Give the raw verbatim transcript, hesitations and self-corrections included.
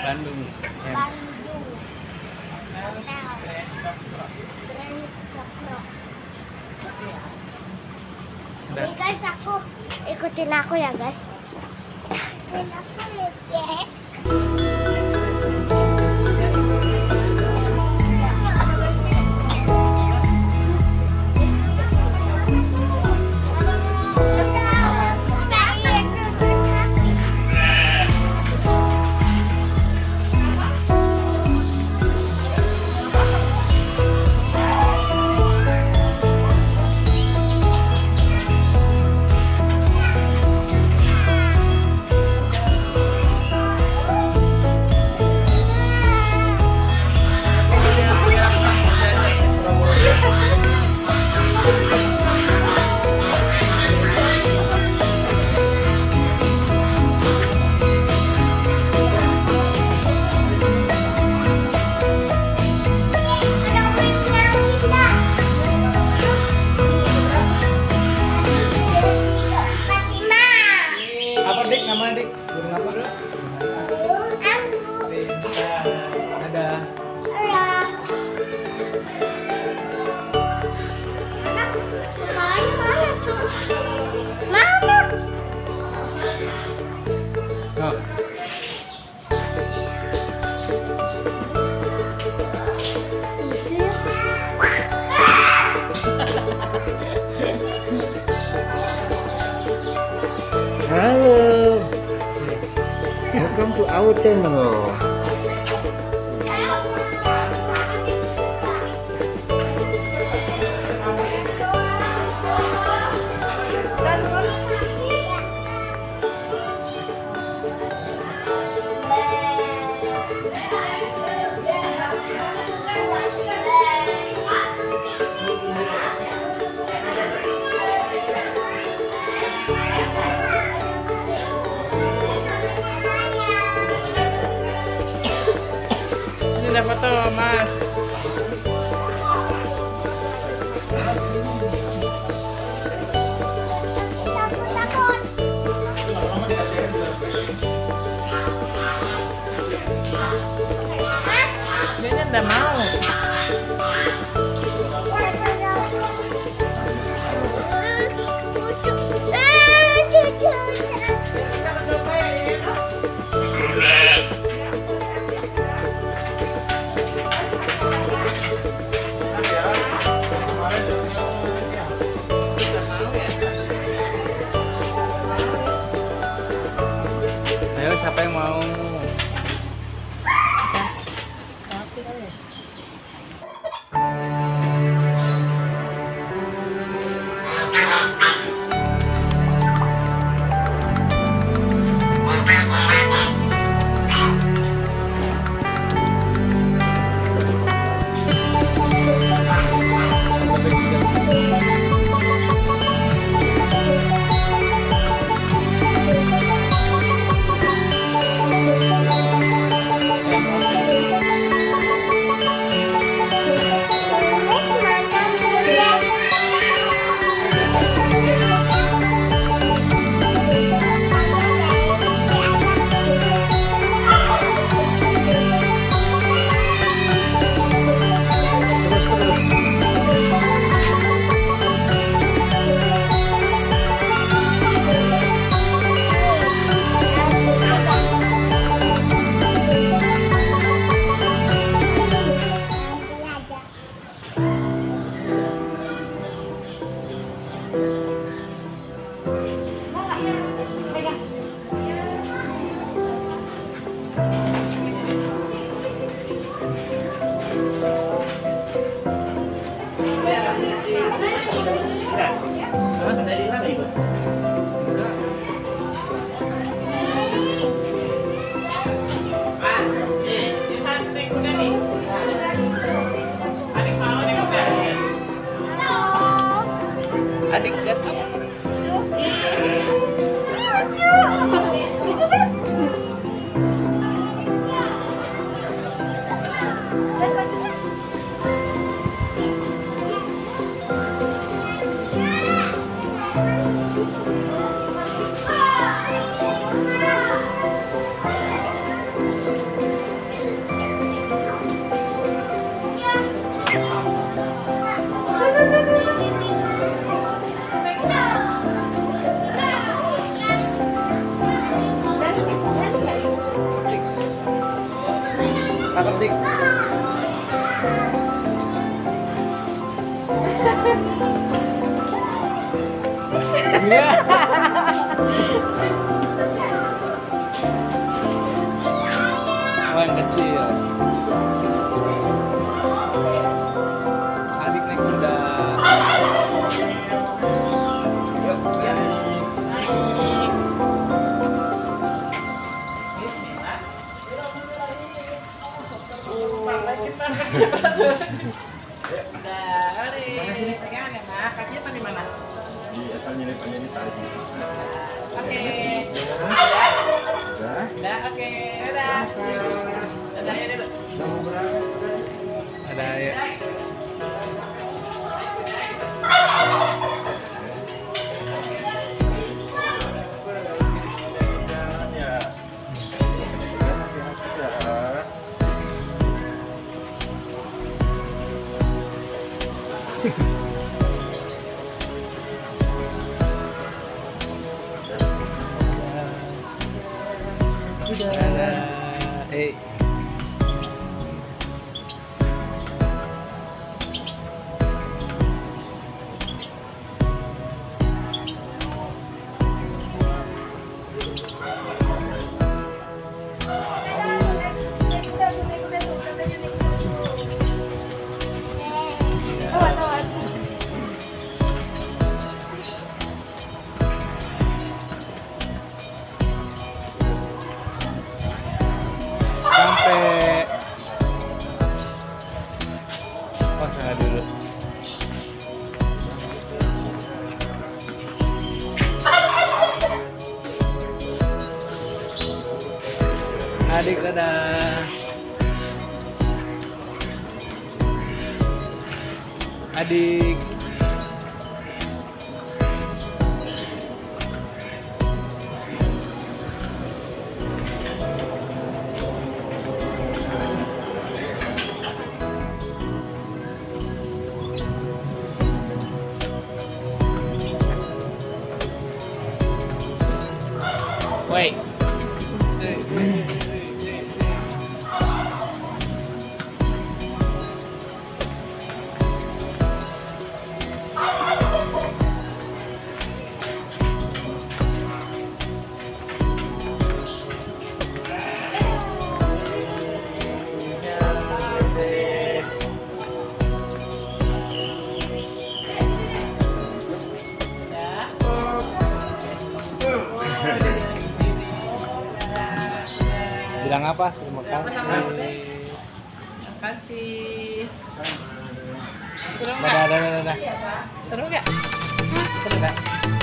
Bandung. Ya. Bandung. Hotel Grand Cokro. Udah. Nih guys, aku ikutin aku ya guys. Ikutin aku ya. Halo, welcome to our channel. Ini ada foto, Mas. Dia udah mau. Ayo, siapa yang mau? Adik datang. Cakep dik. Iya. Oh, yang kecil. Adik naik kuda. Yuk, ya. Udah, adik. Pegangan ya, Nak. Kakinya taruh di mana? Di asalnya ini panjangnya tadi. Oke. Udah. Udah, oke. Dadah. Dadah ya dulu. Dadah ya. Dadah. Eh. Sampai oh sana dulu. Adik dadah. Adik. Wait. Bilang apa? Terima kasih. Terima kasih. Seru nggak? Dadah, dadah, dadah. Seru nggak? Seru nggak?